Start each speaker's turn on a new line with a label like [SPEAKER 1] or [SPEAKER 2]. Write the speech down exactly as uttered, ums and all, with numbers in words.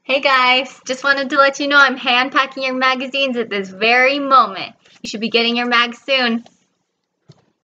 [SPEAKER 1] Hey guys, just wanted to let you know I'm hand packing your magazines at this very moment. You should be getting your mag soon.